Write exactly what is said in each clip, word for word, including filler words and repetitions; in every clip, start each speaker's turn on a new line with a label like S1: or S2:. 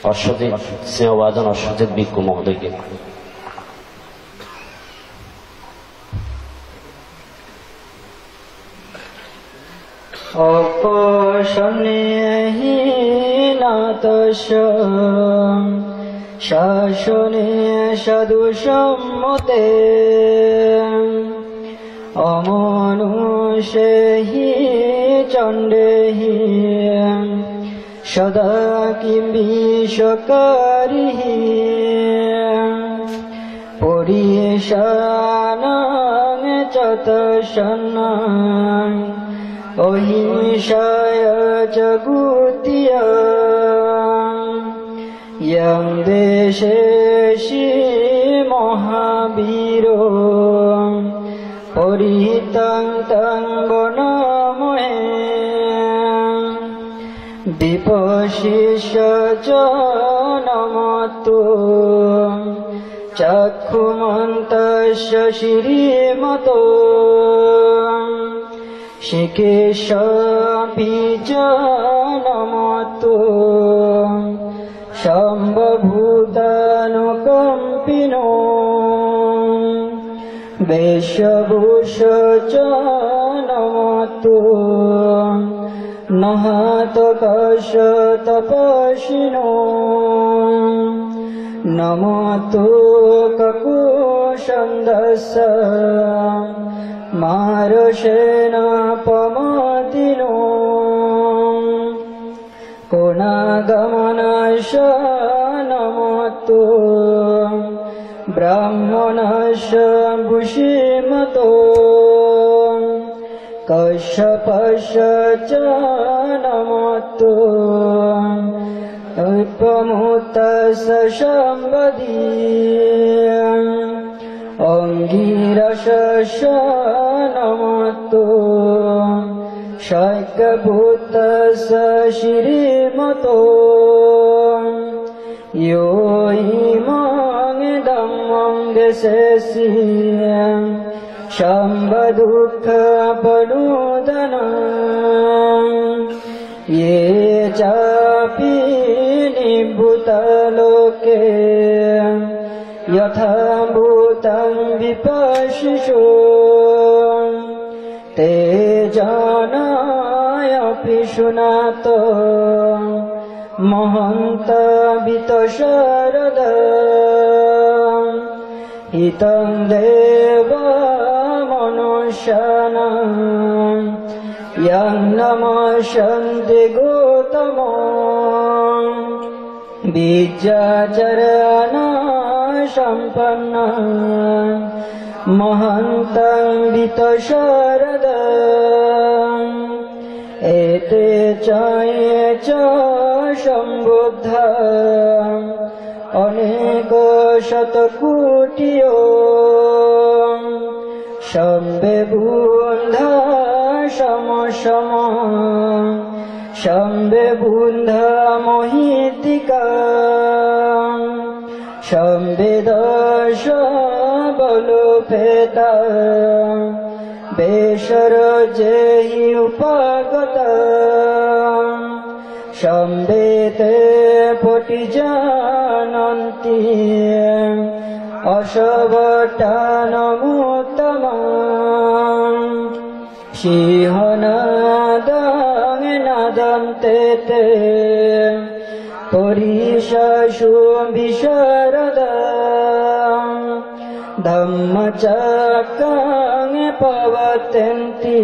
S1: অশ্বজিৎ স্নেহভাজন অশ্বজিৎ ভিক্ষু মহোদয়কে।
S2: অপশনেহীনাতস্য শাসনে সাধু সম্মতে অমনুষ্যেহি চণ্ডেহি সদা কিম বিশ্বকারিহি পরিশানাং চতসন্নাং অহিংসায় চ গুতিয়া यं देशेषि महावीरो परिहितं तं वनामहे विपशिष्य च नमतु चक्षुमन्तस्य श्रीमतो शिकेशापि च नमतु शम्भूतानुकम्पिनो वेशभूष च नमतु नहातकश तपस्विनो नमतु ककुशन्दस्स मारुषेणापमतिनो कोणागमनश नमतु ब्राह्मणश भुषिमतो कश्यपश च नमतु उपमुतस शम्बदी अंगिरशश नमतु शैकभूतस श्रीमतो यो इमां धम्मं देशेसि शम्भदुःखपनुदनं ये चापि निभूतलोके यथा भूतं विपश्यिषु ते जानायापि शृणातो महन्त वितशरद हितं देव मनुष्याणां यं नमस्यन्ति गौतमो विद्याचरणा सम्पन्ना महन्तं वितशरद एते च ये च सम्बुद्धा अनेक शतकोटियो शम्बे बुन्धा समसम शम्बे बुन्धा मोहितिका शम्बे दश बलोपेता बेशरजेहि उपागता शम्बेते पटिजानन्ति अशवटानमुत्तमम् सिंहनादं नादन्ते ते परिशाशु विशरद धम्मचक्रं पवत्यन्ति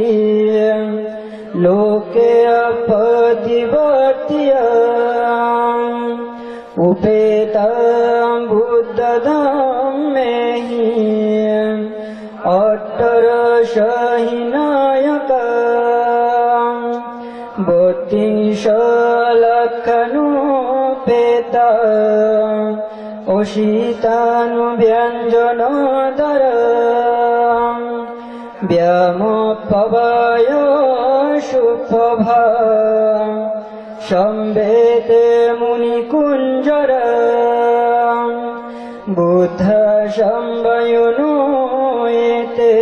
S2: लोके अपतिवर्त्य उपेतं बुद्धधम्मेहि अट्टरसहिनायकं बोत्तिंशलक्षणोपेता ओषितानुव्यञ्जनोदर व्यामोपवाय सुप्रभा शम्बेते मुनिकुञ्जर बुद्ध शम्बयुनो एते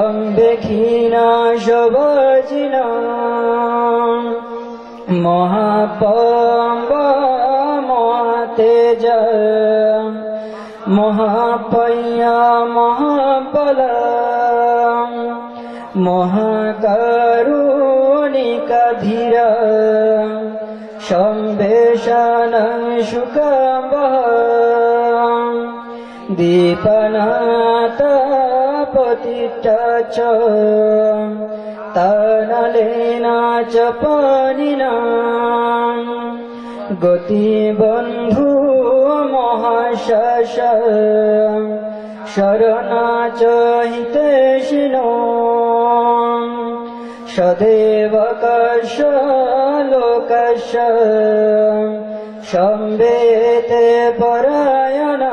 S2: शम्बे खीना शवजिना महा महापम्ब महातेज महापय्या महाबल महाकारुणिकधीर संवेशनं शुकवः दीपनाथ पतिता च तनलेना च पाणिना गतिबन्धु महाशश शरणा च हितैषिणो सदेवकस्य लोकस्य संवेते परायणा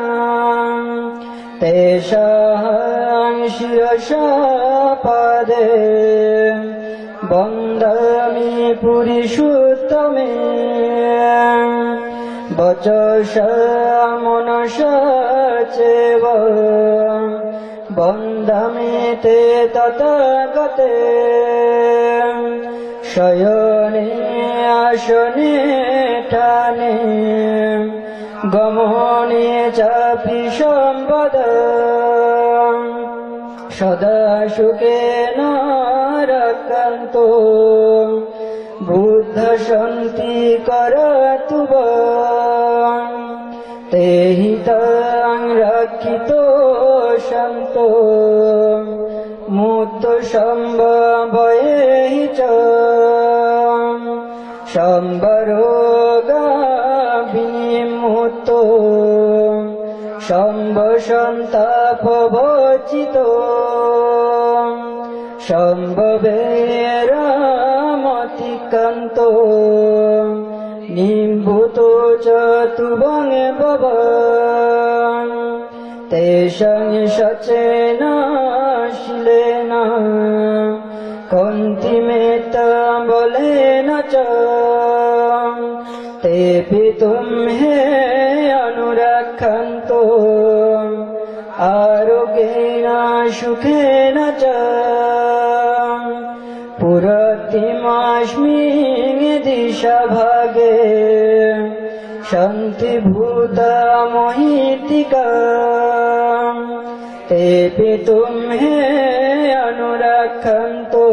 S2: तेषां शिरसा पादे वन्दामि पुरुषोत्तमे वचसा मनसा चैव वन्दामि ते तथागते शयने आसने ठाने गमने चापि सम्पदा सदा सुखेन रक्षन्तु बुद्ध शान्ति करतु ते हितं रक्षितो सन्तो मुक्त सम्भवैः च सम्भरोगा विमुक्तो सम्भसन्तापवर्जितो सम्भवेरामतिकान्तो निम्बुतो च तुभं भवन् तेषां सचेन शीलेन कन्तिमेत बलेन च ते पितुं हे अनुरक्षन्तो आरोग्येन सुखेन च पुरतिमस्मिन् दिशाभागे शान्तिभूता मोहितिका ते पितुं हे अनुरक्षन्तो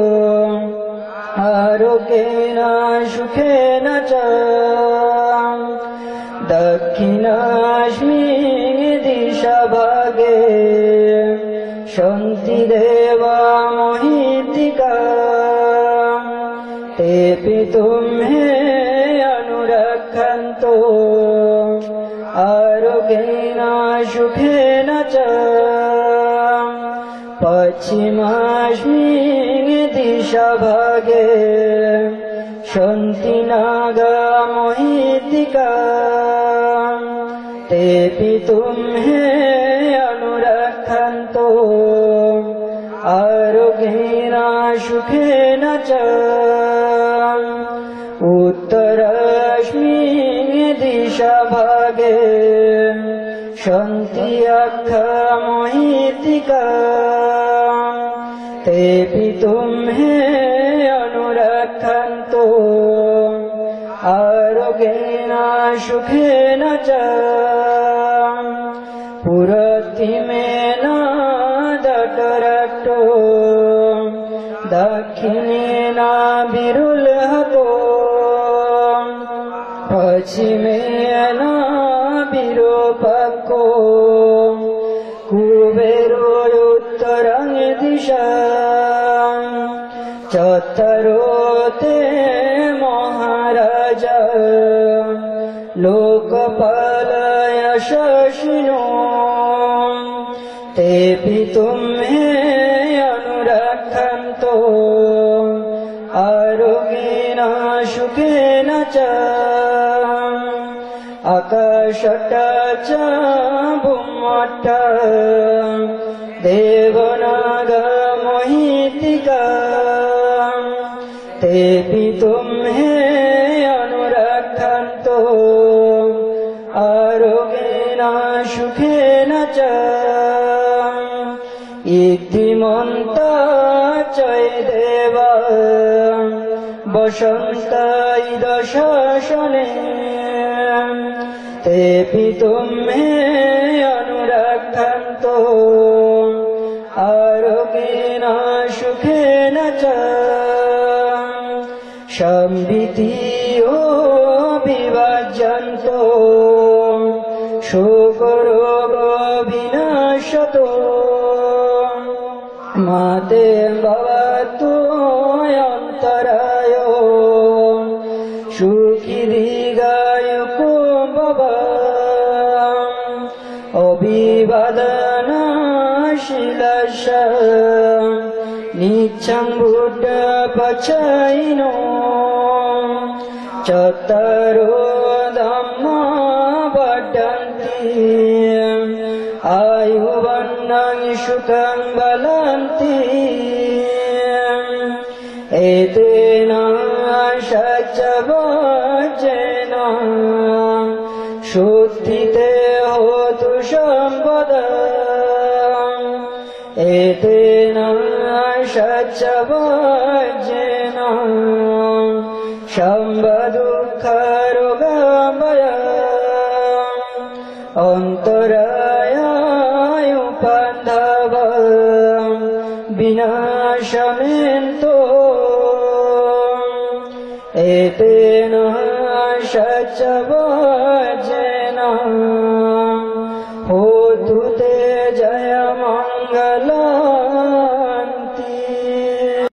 S2: आरोग्येन सुखेन च दक्षिणास्मिन् दिशाभागे शान्तिदेवा मोहितिका ते पितुं हे अनुरक्षन्तो आरोग्येन सुखेन च पश्चिमास्मिन् दिशाभागे शान्तिनागा मोहितिका ते पितुं हे अनुरक्षन्तो आरोग्येन सुखेन च उत्तरास्मिन् दिशाभागे शान्त्याख्या मोहितिका ते पितुं हे अनुरक्षन्तो आरोग्येन सुखेन च पुरतिमेन दटरक्तो दक्षिणेन विरुल्हतो पश्चिमेन विरूपको कुबेरो उत्तरं दिशा चतरो ते महाराज लोकपाल यशस्विनो ते पितुं हे अनुरक्षन्तो आरोग्येन सुखेन च आकाशत च भूमट्ट देवनाग मोहितिका ते पितुं हे अनुरक्षन्तो आरोग्येन सुखेन च इतिमन्ता च देवा বসন্তাই দশাসনে তেপি তুমি অনুরাগান্ত আরোগ্যেন সুখেন চ সম্বিতি ও বিভাজ্যন্ত শোকরোগ বিনাশত মাতে ভবতু অন্তরায় সুখী দীর্ঘায়ুকো ভব অভিবাদনশীলস্য নিচ্ছং বুদ্ধ পচৈনো চত্বরো ধম্মা বর্ধন্তি আয়ুবন্নং সুখং বলন্তি এতেন সচ্চবজ্জেন শুদ্ধিতে হোতু সম্পদ এতেন সচ্চবজ্জেন সম্বদুঃখরোগভয় অন্তরায়োপন্ধব বিনাশমেন্তো এতেন সচ্চব